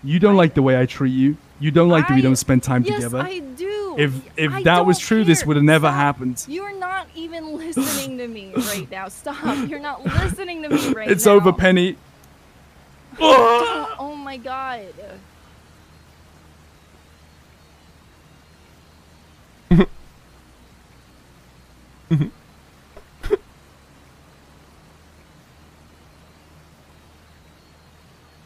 You don't like the way I treat you. You don't like that we don't spend time together. Yes, I do. If that was true, this would have never happened. You're not even listening to me right now. Stop. You're not listening to me right now. It's over, Penny. Oh my god.